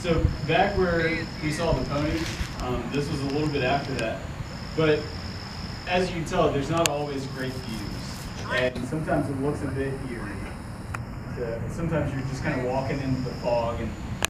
So back where we saw the ponies, this was a little bit after that. But as you can tell, there's not always great views. And sometimes it looks a bit eerie. So sometimes you're just kind of walking into the fog and